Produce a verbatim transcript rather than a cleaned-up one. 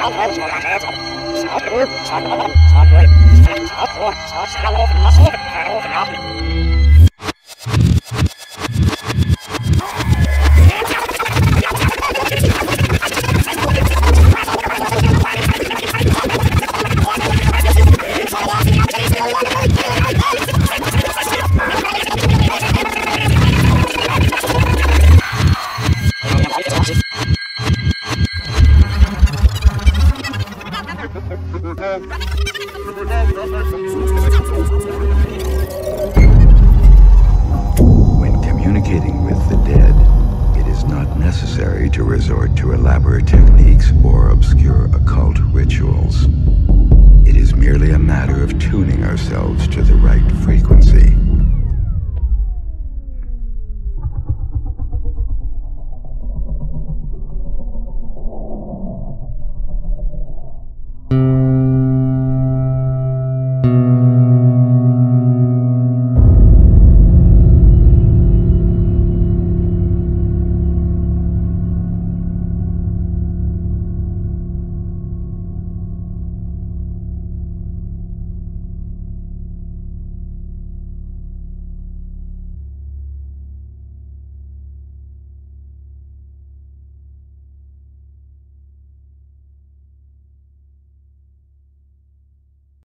When communicating with the dead, it is not necessary to resort to elaborate techniques or obscure occult rituals. It is merely a matter of tuning ourselves to the right frequency.